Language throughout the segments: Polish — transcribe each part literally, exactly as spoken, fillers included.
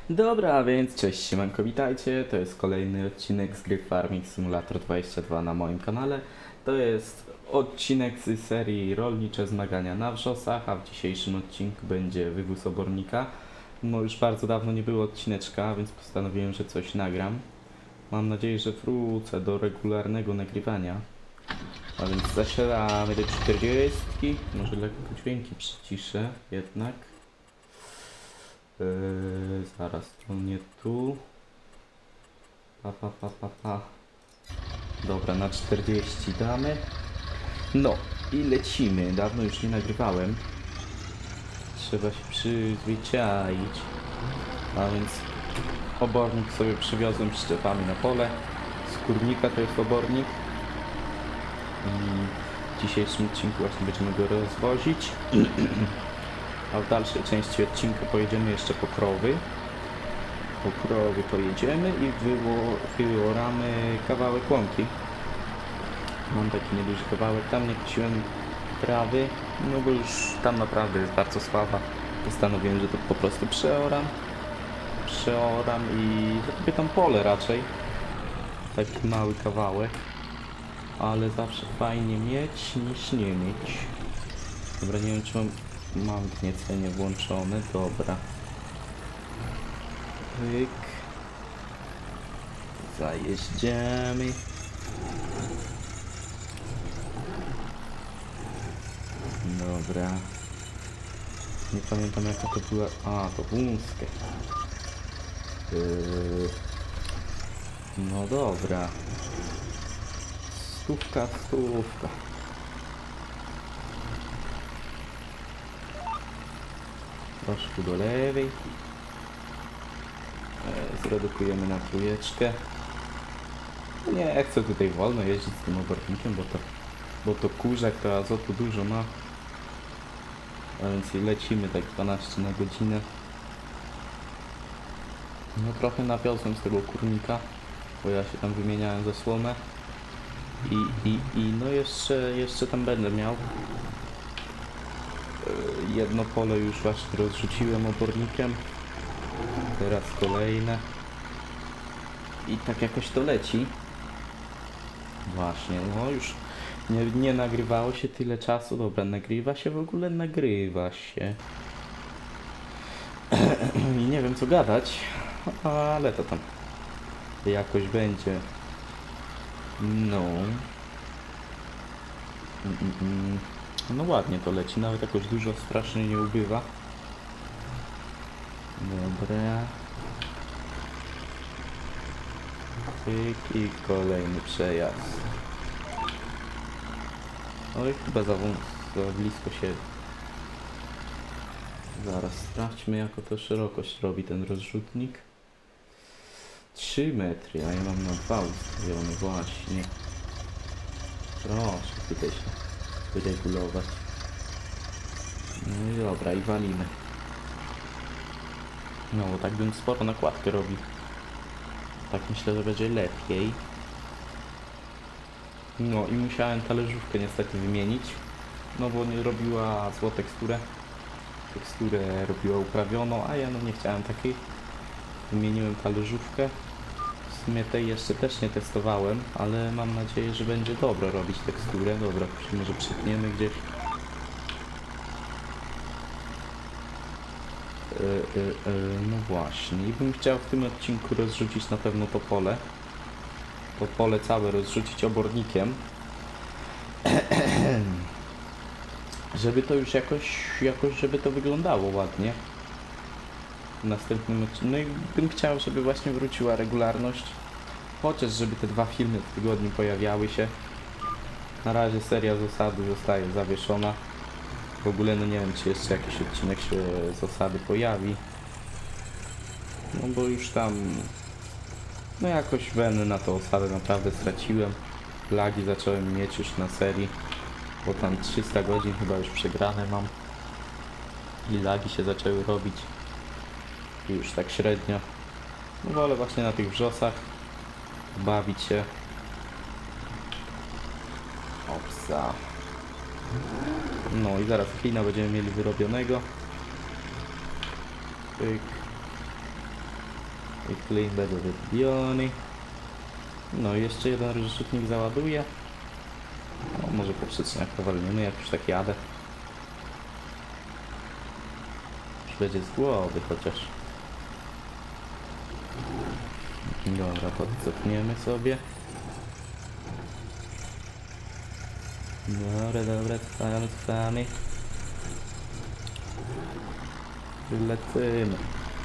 Dobra, a więc cześć, siemanko, witajcie. To jest kolejny odcinek z gry Farming Simulator dwadzieścia dwa na moim kanale. To jest odcinek z serii Rolnicze Zmagania na Wrzosach, a w dzisiejszym odcinku będzie wywóz obornika. No już bardzo dawno nie było odcineczka, więc postanowiłem, że coś nagram. Mam nadzieję, że wrócę do regularnego nagrywania. A więc zasilamy do czterdziestki. Może lekko dźwięki przyciszę jednak. Yy, zaraz, to nie tu. Pa, pa, pa, pa, pa. Dobra, na czterdzieści damy. No i lecimy. Dawno już nie nagrywałem. Trzeba się przyzwyczaić. A więc obornik sobie przywiozłem przyczepami na pole. Z kurnika to jest obornik. I w dzisiejszym odcinku właśnie będziemy go rozwozić. A w dalszej części odcinka pojedziemy jeszcze po krowy. Po krowy pojedziemy i wyoramy kawałek łąki. Mam taki nieduży kawałek, tam nie kosiłem trawy, no bo już tam naprawdę jest bardzo słaba. Postanowiłem, że to po prostu przeoram. Przeoram i zrobię tam pole raczej. Taki mały kawałek. Ale zawsze fajnie mieć niż nie mieć. Dobra, nie wiem czy mam... Mam gniecenie włączone, dobra. Pyk. Zajeździemy. Dobra. Nie pamiętam jaka to była... A, to wąskie. Yy... No dobra. Stówka, stówka. Troszkę do lewej. E, zredukujemy na trójeczkę. Nie chcę tutaj wolno jeździć z tym obornikiem, bo to, bo to kurzak, to azotu dużo ma. A więc lecimy tak dwanaście na godzinę. No trochę nawiozłem z tego kurnika, bo ja się tam wymieniałem za słomę. I, i, i no jeszcze, jeszcze tam będę miał. Jedno pole już właśnie rozrzuciłem obornikiem. Teraz kolejne. I tak jakoś to leci. Właśnie, no już nie, nie nagrywało się tyle czasu. Dobra, nagrywa się w ogóle, nagrywa się. I nie wiem co gadać, ale to tam jakoś będzie. No. Mm, mm, mm. No ładnie to leci, nawet jakoś dużo strasznie nie ubywa. Dobra. Pyk i kolejny przejazd. Oj, chyba za, za blisko się... Zaraz sprawdźmy jaka to szerokość robi ten rozrzutnik. trzy metry, a ja mam na dwa ustawiony właśnie. Proszę tutaj się wyregulować. No i dobra, i walimy. No, bo tak bym sporo nakładkę robił. Tak myślę, że będzie lepiej. No i musiałem talerzówkę niestety wymienić. No bo nie robiła złą teksturę. Teksturę robiła uprawioną, a ja no nie chciałem takiej. Wymieniłem talerzówkę. W sumie tej jeszcze też nie testowałem, ale mam nadzieję, że będzie dobro robić teksturę. Dobra, może przytniemy gdzieś. Yy, yy, yy, no właśnie, i bym chciał w tym odcinku rozrzucić na pewno to pole. To pole całe rozrzucić obornikiem. Żeby to już jakoś, jakoś, żeby to wyglądało ładnie. W następnym odcinku. No i bym chciał, żeby właśnie wróciła regularność. Chociaż żeby te dwa filmy w tygodniu pojawiały się. Na razie seria z osady zostaje zawieszona. W ogóle no nie wiem czy jeszcze jakiś odcinek się z osady pojawi. No bo już tam... No jakoś weny na tą osadę naprawdę straciłem. Lagi zacząłem mieć już na serii. Bo tam trzysta godzin chyba już przegrane mam. I lagi się zaczęły robić. I już tak średnio. No wolę właśnie na tych wrzosach bawić się. Opsa. No i zaraz klina będziemy mieli wyrobionego. Pyk. I klin będzie wybiony. No i jeszcze jeden rozrzutnik załaduje. No, może po przyczynach powalniemy, jak już tak jadę. Już będzie z głowy chociaż. Dobra, podcofniemy sobie. Dobra, dobra, cofamy, cofamy. Lecimy.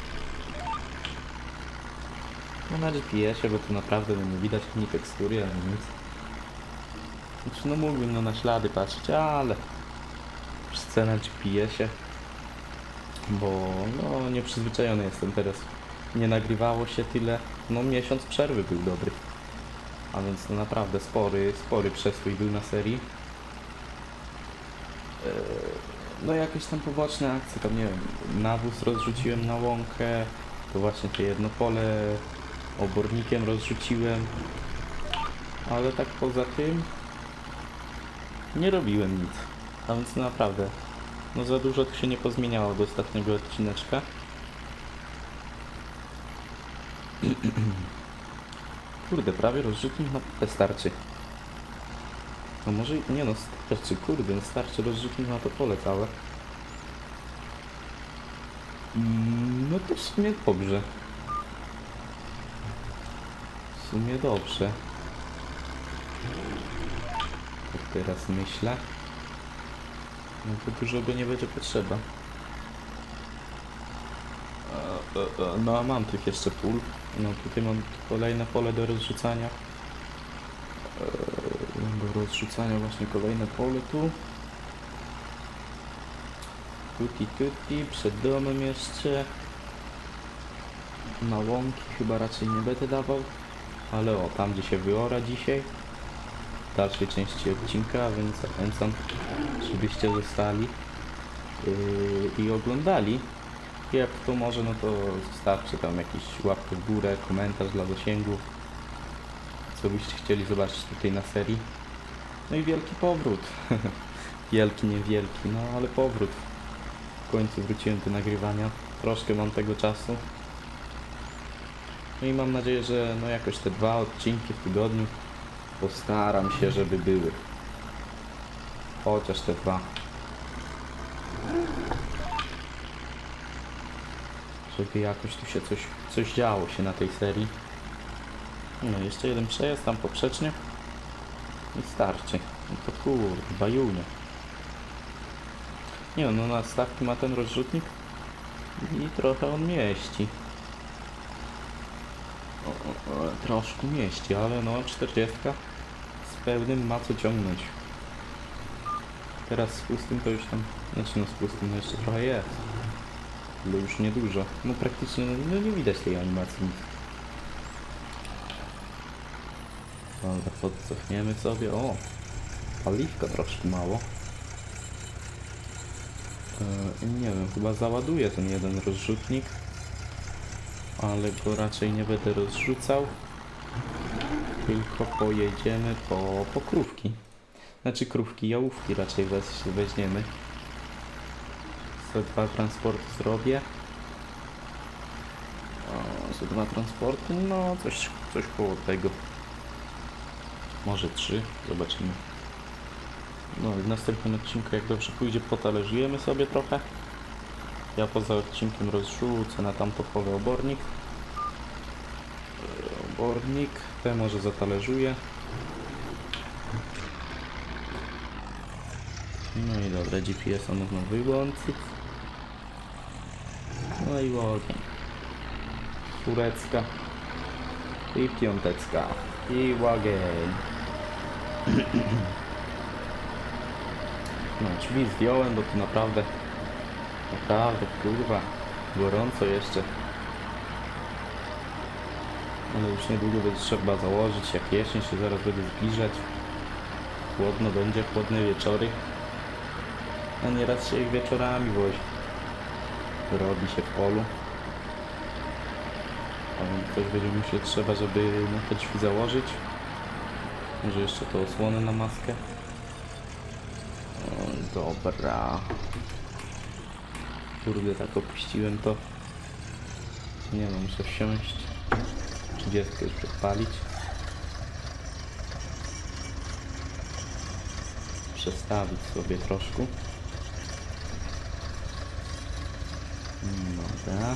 No na G P S-ie, bo tu naprawdę no, nie widać ani tekstury, ani nic. Znaczy no mógłbym no, na ślady patrzeć, ale chcę na G P S-ie, bo no nieprzyzwyczajony jestem teraz. Nie nagrywało się tyle, no miesiąc przerwy był dobry. A więc no naprawdę spory, spory przestój był na serii. Eee, no jakieś tam poboczne akcje, tam nie wiem, nawóz rozrzuciłem na łąkę, to właśnie to jedno pole obornikiem rozrzuciłem, ale tak poza tym nie robiłem nic, a więc no naprawdę no za dużo tu się nie pozmieniało do ostatniego odcineczka. Kurde, prawie rozrzutnik na pole starczy. No może, nie no, starczy, kurde, no starczy rozrzutnik na to pole całe. No to w sumie dobrze. W sumie dobrze. Tak teraz myślę. No to dużo go nie będzie potrzeba. No a mam tych jeszcze pól. No tutaj mam kolejne pole do rozrzucania. Do rozrzucania właśnie kolejne pole tu. Tuti tuti, przed domem jeszcze. Na łąki chyba raczej nie będę dawał. Ale o, tam gdzie się wyora dzisiaj. W dalszej części odcinka, więc zachęcam, żebyście zostali yy, i oglądali. Jak to może, no to zostawcie tam jakiś łapkę w górę, komentarz dla zasięgu, co byście chcieli zobaczyć tutaj na serii. No i wielki powrót. Wielki, niewielki, no ale powrót. W końcu wróciłem do nagrywania. Troszkę mam tego czasu. No i mam nadzieję, że no jakoś te dwa odcinki w tygodniu postaram się, żeby były. Chociaż te dwa. Żeby jakoś tu się coś, coś działo się na tej serii. No jeszcze jeden przejazd tam poprzecznie. I starczy. No to kurde, bajunie. Nie no, no na stawki ma ten rozrzutnik. I trochę on mieści. O, o, o, troszkę mieści, ale no czterdziestka z pełnym ma co ciągnąć. Teraz z pustym to już tam, znaczy no z pustym no jeszcze trochę jest. Ale już niedużo. No praktycznie no, no nie widać tej animacji nic. Dobra, podcofniemy sobie. O! Paliwka troszkę mało. Yy, nie wiem, chyba załaduję ten jeden rozrzutnik. Ale go raczej nie będę rozrzucał. Tylko pojedziemy po, po krówki. Znaczy krówki, jałówki raczej weź, weźmiemy. Za dwa transporty zrobię. O, za dwa transporty, no coś, coś koło tego. Może trzy, zobaczymy. No i w następnym odcinku, jak dobrze pójdzie, potalerzujemy sobie trochę. Ja poza odcinkiem rozrzucę na tamto pole obornik. Obornik, te może zatalerzuję. No i dobra, G P S-a można wyłączyć. No i ogień. Czwóreczka. I piąteczka. I ogień. No drzwi zdjąłem, bo tu naprawdę naprawdę kurwa gorąco jeszcze. Ale już niedługo będzie trzeba założyć, jak jesień się zaraz będzie zbliżać. Chłodno będzie, chłodne wieczory. A nieraz się ich wieczorami wozi. Robi się w polu. A więc ktoś będzie musiał trzeba, żeby no, te drzwi założyć. Może jeszcze to osłonę na maskę. O, dobra. Kurde, tak opuściłem to. Nie no, muszę wsiąść. trzydzieści już odpalić. Przestawić sobie troszkę. Dobra.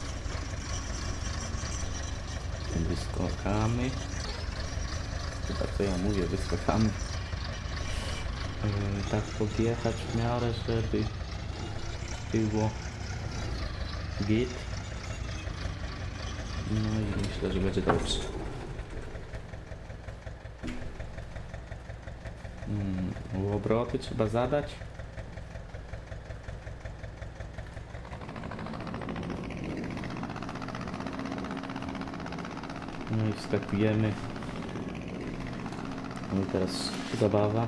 Wyskakamy. Chyba co ja mówię, wyskakamy. Yy, tak podjechać w miarę, żeby było git. No i myślę, że będzie dobrze. Hmm, obroty trzeba zadać. No i wskakujemy. No i teraz zabawa.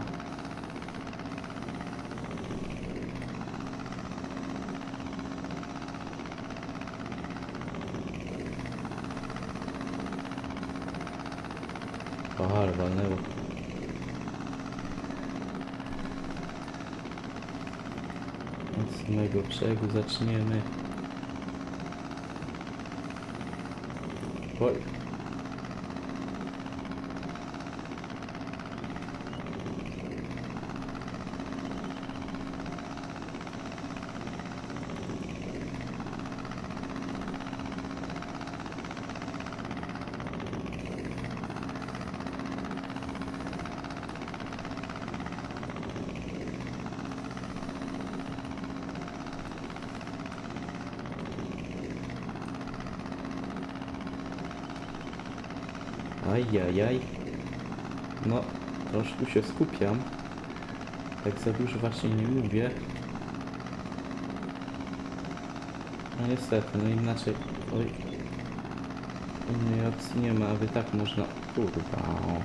O, ale walnęło. Od samego brzegu zaczniemy. Oj. Ajajaj. No, troszkę się skupiam. Tak za dużo właśnie nie mówię. No niestety, no inaczej... Oj. Innej opcji nie ma, aby tak można... Kurwa. O.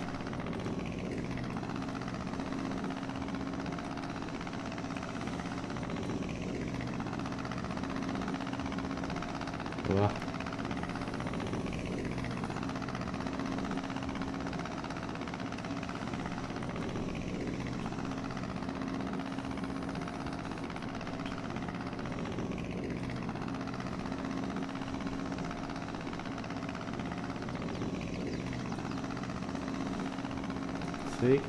Ła. Cyk.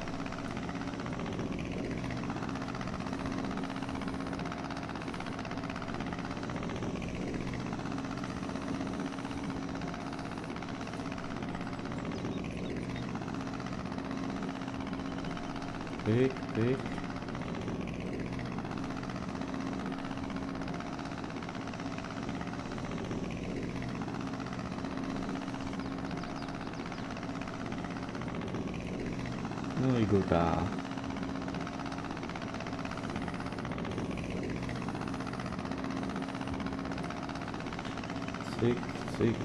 Pyk, pyk. No i góra. Cyk, cyk.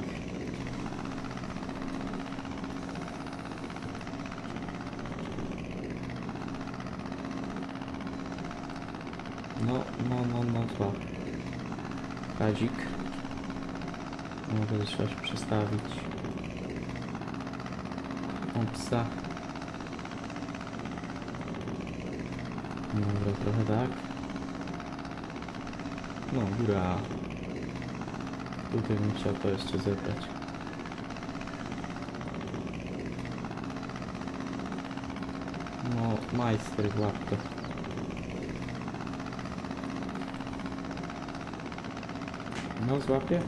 No, no, no, no, co? Kazik. Mogę trzeba się przestawić. Opsa. Dobra, trochę tak. No, góra. Tutaj bym chciał to jeszcze zebrać. No, majster w łapkę. No, złapie.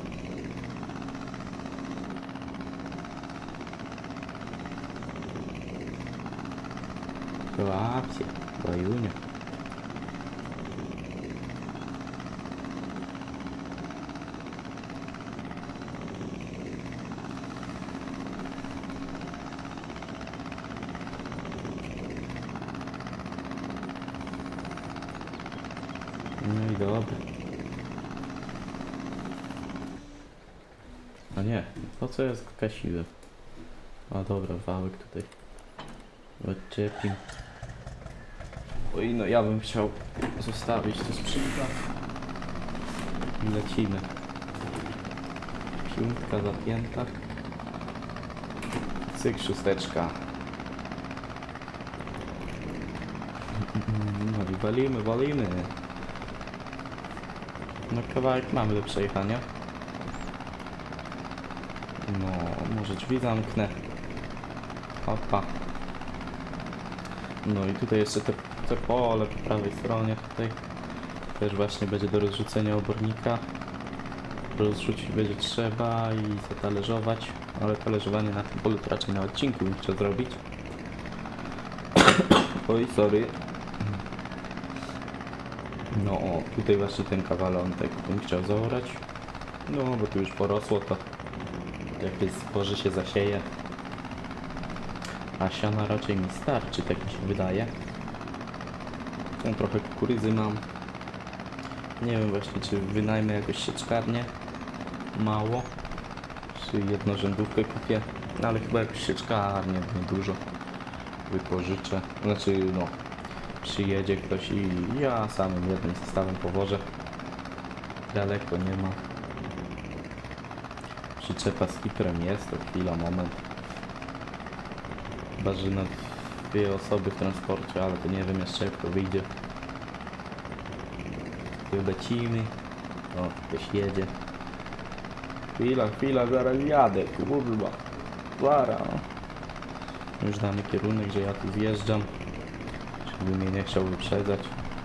Złapcie, bajunia. No i dobra. A nie, po co ja skasiłem? A dobra, wałek tutaj odczepił. Oj, no ja bym chciał zostawić to sprzęta. I lecimy. Piątka zapięta. Cyk, szósteczka. No i walimy, walimy. No kawałek mamy do przejechania. No, może drzwi zamknę. Opa. No i tutaj jeszcze te, te pole po prawej stronie tutaj też właśnie będzie do rozrzucenia obornika. Rozrzucić będzie trzeba i zatalerzować, ale talerzowanie na tym polu to raczej na odcinku bym chciał zrobić. Oj, sorry. No o, tutaj właśnie ten kawalątek bym chciał zaorać. No, bo tu już porosło to. Jakieś zboże się zasieje. A siana raczej mi starczy, tak mi się wydaje. No, trochę kukurydzy mam. Nie wiem właśnie, czy wynajmę jakoś sieczkarnię. Mało. Czy jednorzędówkę kupię. No, ale chyba jakąś sieczkarnię, niedużo. Wypożyczę. Znaczy, no. Przyjedzie ktoś i ja samym jednym zestawem powożę. Daleko nie ma. Przyczepa z kiprem jest, to chwila, moment. Chyba, że na dwie osoby w transporcie, ale to nie wiem jeszcze jak to wyjdzie. Lecimy. O, ktoś jedzie. Chwila, chwila, zaraz jadę, kurwa. Zaraz. Już damy kierunek, że ja tu wjeżdżam. Żeby mnie nie chciał wyprzedzać.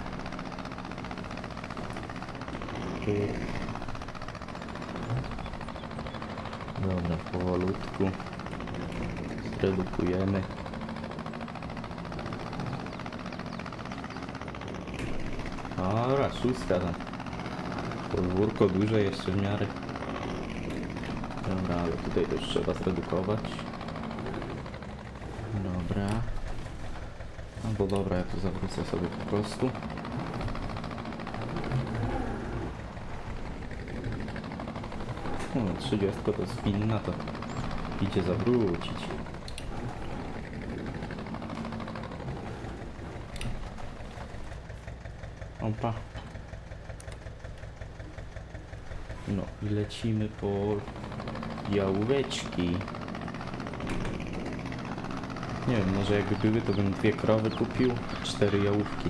Dobra, powolutku. Zredukujemy. Dobra, szóstka tam. Podwórko duże jeszcze w miarę. Dobra, ale tutaj też trzeba zredukować. Dobra. Albo dobra, ja tu zawrócę sobie po prostu. O, trzydzieści to jest winna, to idzie zawrócić. Opa. No i lecimy po jałóweczki. Nie wiem, może jakby były, to bym dwie krowy kupił, cztery jałówki.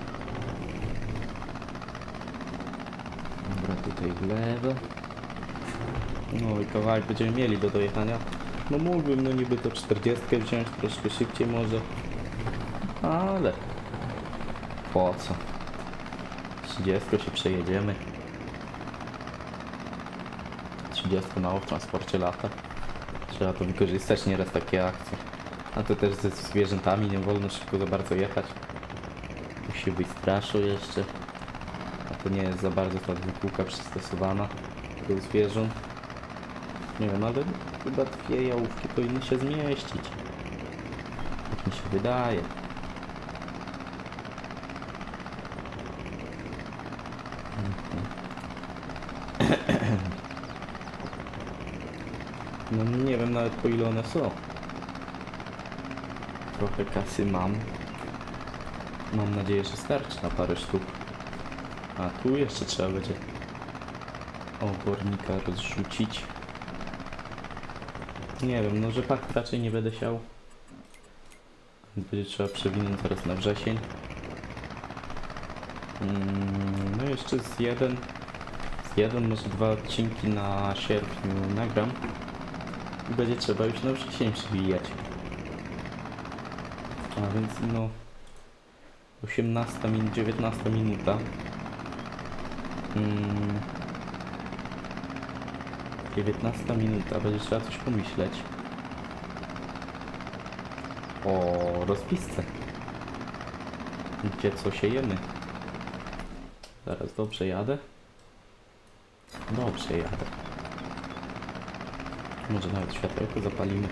Dobra, tutaj w lewo. No i kawałek będziemy mieli do dojechania. No mógłbym, no niby to czterdziestkę wziąć, troszkę szybciej może. Ale po co? trzydziestką się przejedziemy. trzydzieści mało w transporcie lata. Trzeba to wykorzystać nieraz takie akcje. A to też ze zwierzętami nie wolno szybko za bardzo jechać. Tu się wystraszą jeszcze. A to nie jest za bardzo ta dwukółka przystosowana do zwierząt. Nie wiem, ale chyba dwie jałówki powinny się zmieścić. Tak mi się wydaje. No nie wiem nawet po ile one są. Trochę kasy mam. Mam nadzieję, że starczy na parę sztuk. A tu jeszcze trzeba będzie obornika rozrzucić. Nie wiem, no rzepak raczej nie będę siał. Będzie trzeba przewinąć teraz na wrzesień. Mm, no jeszcze z jeden, z jeden, może dwa odcinki na sierpniu nagram. I będzie trzeba już na wrzesień przywijać. A więc no osiemnasta minut, dziewiętnasta minuta. Hmm. dziewiętnasta minuta, będzie trzeba coś pomyśleć. O rozpisce. Gdzie co siejemy? Zaraz dobrze jadę. Dobrze jadę. Może nawet światełko zapalimy.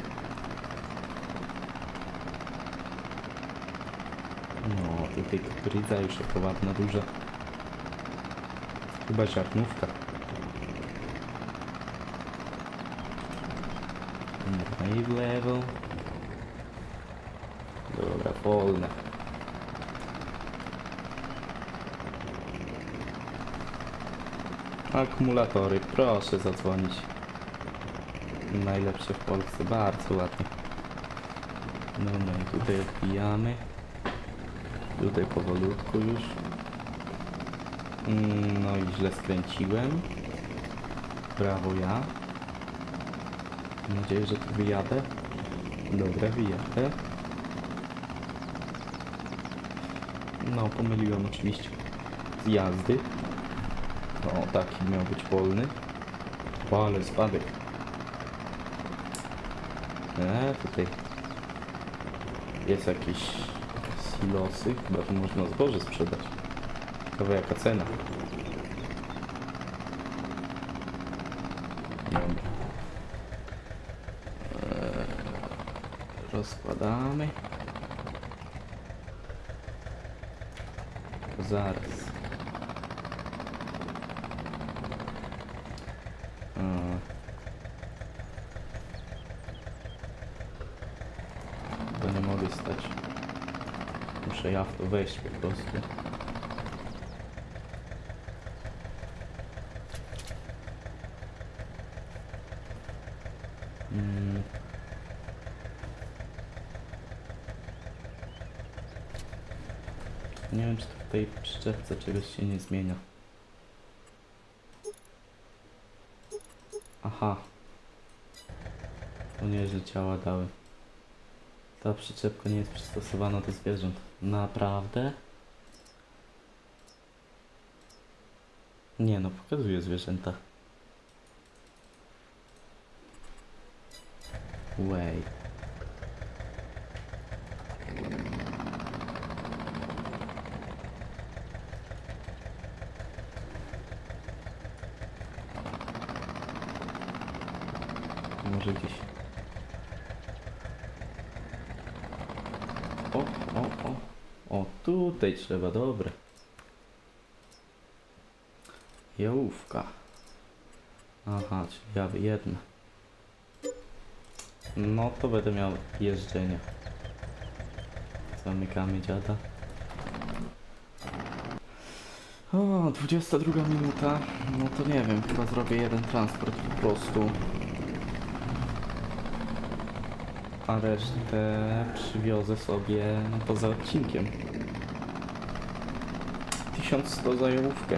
No, tutaj kukurydza już jako ładna, duża. Chyba ziarnówka. Dobra, i w lewo. Dobra, wolne. Akumulatory, proszę zadzwonić. Najlepsze w Polsce, bardzo ładnie. No, no i tutaj odbijamy. Tutaj powolutku już. No i źle skręciłem. Brawo ja. Mam nadzieję, że tu wyjadę. Dobra, wyjadę. No, pomyliłem oczywiście z jazdy. No, taki miał być wolny. O, ale spadek. Eee, tutaj jest jakieś silosy. Chyba tu można zboże sprzedać. Ciekawe jaka cena. Dobra. Eee, rozkładamy. Zaraz. Eee. Bo nie mogę stać. Muszę ja w to wejść po prostu. Hmm. Nie wiem, czy to w tej przyczepce czegoś się nie zmienia. Aha. To nie, że ciała dały. Ta przyczepka nie jest przystosowana do zwierząt. Naprawdę? Nie no, pokazuje zwierzęta. Wait. Może gdzieś. O, o, o. O, tutaj trzeba, dobre. Jałówka. Aha, czyli ja wyjednę. No to będę miał jeżdżenie. Zamykamy dziada. O, dwudziesta druga minuta. No to nie wiem, chyba zrobię jeden transport po prostu. A resztę przywiozę sobie poza odcinkiem. tysiąc sto za jałówkę.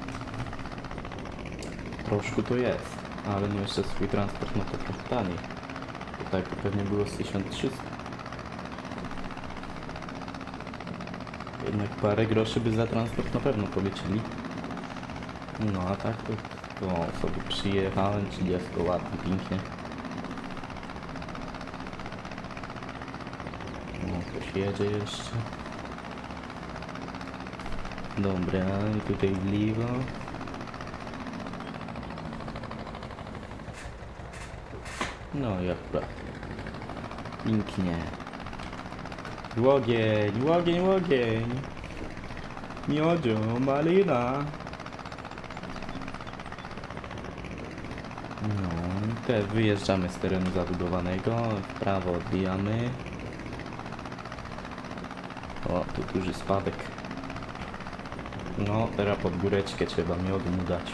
Troszkę to jest, ale nie jeszcze swój transport, no to trochę taniej. Tutaj pewnie było z tysiąc trzysta. Jednak parę groszy by za transport na pewno polecieli. No a tak to, to sobie przyjechałem, trzydzieści ładnie, pięknie. No ktoś jedzie jeszcze. Dobra, i tutaj w lewo. No i akurat. Pięknie. Łogień, łogień, łogień. Miodzio, malina. No, te wyjeżdżamy z terenu zabudowanego. W prawo odbijamy. O, tu duży spadek. No, teraz pod góreczkę trzeba miodu mu dać.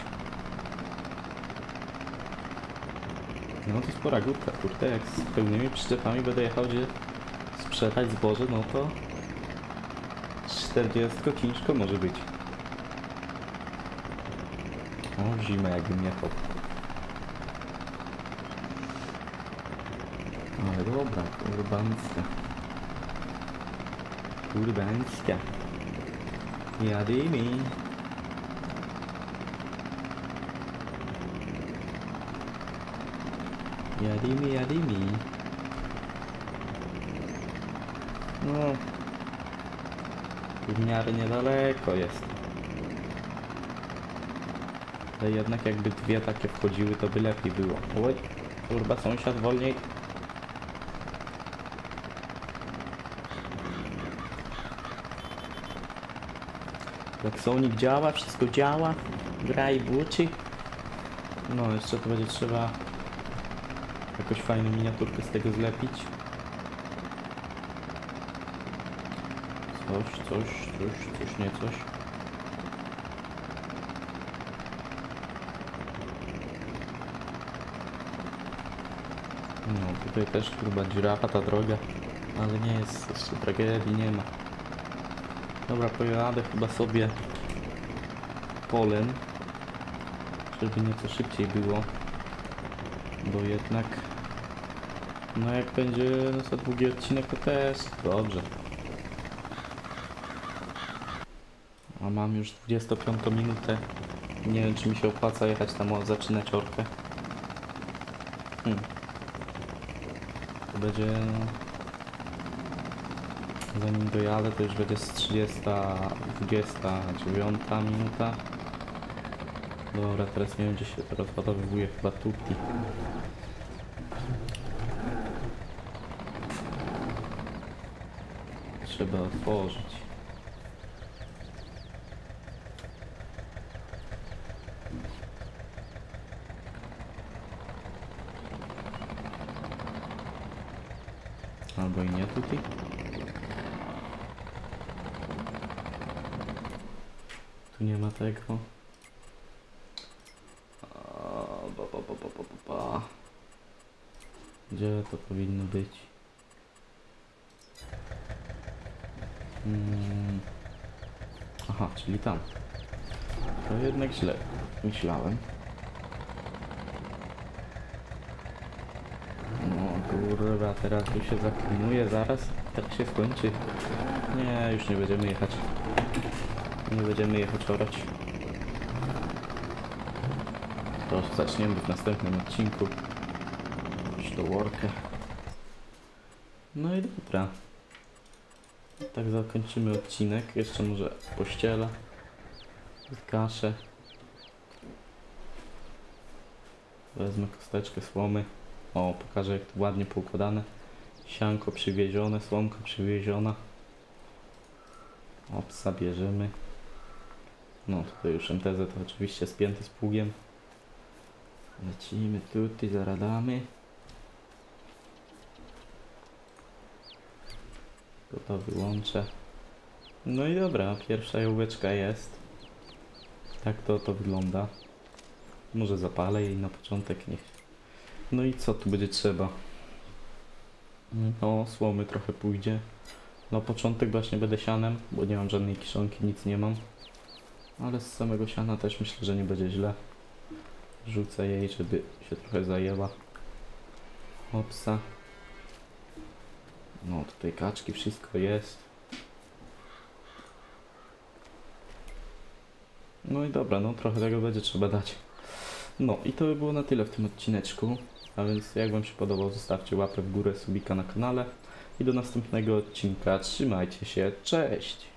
No to spora górka, kurde, jak z pełnymi przyczepami będę jechał gdzie sprzedać zboże, no to czterdzieści ciężko może być. O, zimę jakbym jechał. Ale dobra, urbańska. Urbańska. Jadymy. Jadymy, jadymy. No. W miarę niedaleko jest. Ale jednak jakby dwie takie wchodziły, to by lepiej było. Oj, kurwa, sąsiad, wolniej. Klaksonik działa, wszystko działa. Gra i buci. No, jeszcze to będzie trzeba jakąś fajną miniaturkę z tego zlepić. Coś, coś, coś, coś, nie coś. No, tutaj też chyba dziurawa ta droga, ale nie jest, jeszcze tragedii nie ma. Dobra, pojadę chyba sobie polem, żeby nieco szybciej było, bo jednak No jak będzie za długi odcinek, to też dobrze. A mam już dwudziestą piątą minutę. Nie wiem, czy mi się opłaca jechać tam o zaczynać orkę. Hmm. To będzie... Zanim dojadę, to już będzie z trzydziesta, dwudziesta dziewiąta minuta. Dobra, teraz nie wiem, gdzie się to rozładowuje, chyba tupi. Trzeba otworzyć. Albo i nie tutaj. Tu nie ma tego. A, ba, ba, ba, ba, ba, ba. Gdzie to powinno być? Hmm. Aha, czyli tam. To jednak źle myślałem. No kurwa, teraz tu się zaklinuje zaraz. Tak się skończy. Nie, już nie będziemy jechać. Nie będziemy jechać orać. To zaczniemy w następnym odcinku. Już do workę. No i dobra. Tak zakończymy odcinek. Jeszcze może pościela. Kaszę. Wezmę kosteczkę słomy. O, pokażę, jak to ładnie poukładane. Sianko przywiezione, słomka przywieziona. Opsa bierzemy. No tutaj już M T Z to oczywiście spięty z pługiem. Lecimy tutaj, zaradamy. To wyłączę. No i dobra, pierwsza jałóweczka jest. Tak to to wygląda. Może zapalę jej na początek, niech. No i co tu będzie trzeba? No, słomy trochę pójdzie. Na początek właśnie będę sianem, bo nie mam żadnej kiszonki, nic nie mam. Ale z samego siana też myślę, że nie będzie źle. Rzucę jej, żeby się trochę zajęła. Hopsa. No tutaj kaczki, wszystko jest. No i dobra, no trochę tego będzie trzeba dać. No i to by było na tyle w tym odcineczku. A więc jak wam się podobał, zostawcie łapę w górę, subika na kanale. I do następnego odcinka. Trzymajcie się, cześć!